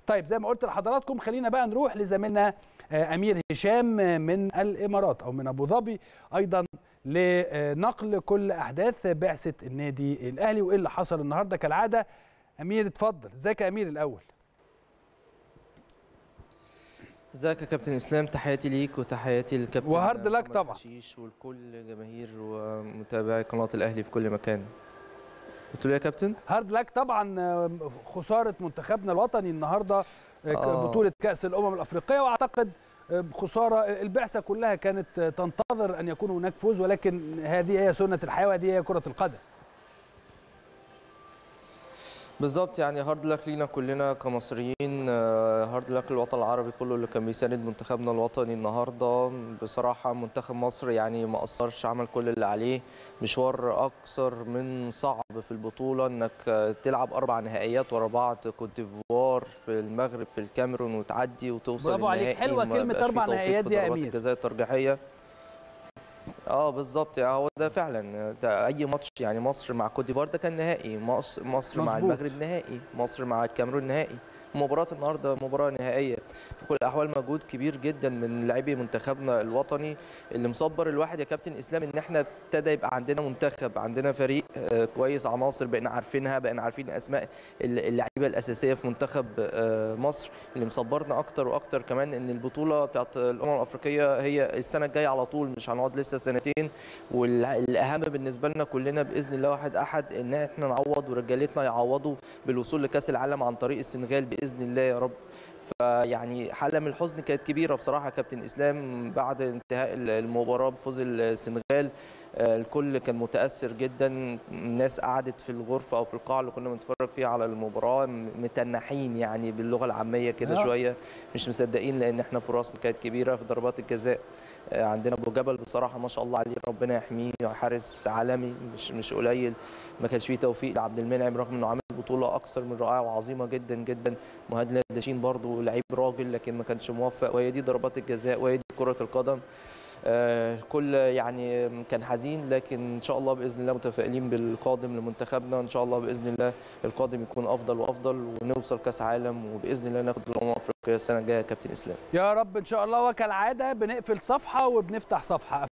طيب زي ما قلت لحضراتكم خلينا بقى نروح لزميلنا امير هشام من الامارات او من ابو ظبي ايضا لنقل كل احداث بعثه النادي الاهلي وايه اللي حصل النهارده كالعاده. امير اتفضل. ازيك يا امير الاول؟ ازيك يا كابتن اسلام، تحياتي ليك وتحياتي للكابتن وهارد لك محمد طبعا. حشيش ولكل جماهير ومتابعي قناه الاهلي في كل مكان. قلت له يا كابتن هارد لك طبعا. خساره منتخبنا الوطني النهارده بطوله كاس الامم الافريقيه، واعتقد خساره البعثه كلها كانت تنتظر ان يكون هناك فوز، ولكن هذه هي سنه الحياه وهذه هي كره القدم. بالظبط، يعني هارد لك لينا كلنا كمصريين، هارد لك للوطن العربي كله اللي كان بيساند منتخبنا الوطني النهارده. بصراحه منتخب مصر يعني ما قصرش، عمل كل اللي عليه. مشوار اكثر من صعب في البطوله، انك تلعب 4 نهائيات ورا بعض، كوت ديفوار في المغرب في الكاميرون وتعدي وتوصل برافو عليك. النهائي حلوه وما كلمه بقاش فيه 4 توفيق نهائيات في دي يا ضربات امير. الجزاء الترجيحيه. بالظبط، يعني هو ده فعلا، ده اي ماتش، يعني مصر مع كوت ديفوار ده كان نهائي، مصر مع مظبوط. المغرب نهائي، مصر مع الكاميرون نهائي. مباراة النهارده مباراة نهائية. في كل الأحوال مجهود كبير جدا من لاعبي منتخبنا الوطني اللي مصبر الواحد يا كابتن إسلام إن احنا ابتدى يبقى عندنا منتخب، عندنا فريق كويس، عناصر بقينا عارفينها، بقينا عارفين أسماء اللعيبة الأساسية في منتخب مصر. اللي مصبرنا أكتر وأكتر كمان إن البطولة بتاعت الأمم الأفريقية هي السنة الجاية على طول، مش هنقعد لسه سنتين. والأهم بالنسبة لنا كلنا بإذن الله واحد أحد إن احنا نعوض ورجالتنا يعوضوا بالوصول لكأس العالم عن طريق السنغال بإذن الله يا رب. فيعني حالة من الحزن كانت كبيرة بصراحة يا كابتن إسلام بعد انتهاء المباراة بفوز السنغال. الكل كان متأثر جدا، الناس قعدت في الغرفة أو في القاعة اللي كنا بنتفرج فيها على المباراة متنحين، يعني باللغة العامية كده شوية، مش مصدقين، لأن احنا فرصنا كانت كبيرة في ضربات الجزاء. عندنا ابو جبل بصراحه ما شاء الله عليه، ربنا يحميه، حارس عالمي مش قليل. ما كانش فيه توفيق لعبد المنعم رغم انه عامل بطوله اكثر من رائعه وعظيمه جدا جدا. مهند لاشين برضه لعيب راجل لكن ما كانش موفق، وهي دي ضربات الجزاء وهي دي كره القدم. الكل يعني كان حزين، لكن ان شاء الله باذن الله متفائلين بالقادم لمنتخبنا. ان شاء الله باذن الله القادم يكون افضل وافضل ونوصل كاس عالم، وباذن الله ناخد الامم الافريقيه السنه الجايه يا كابتن اسلام. يا رب ان شاء الله. وكالعاده بنقفل صفحه وبنفتح صفحه.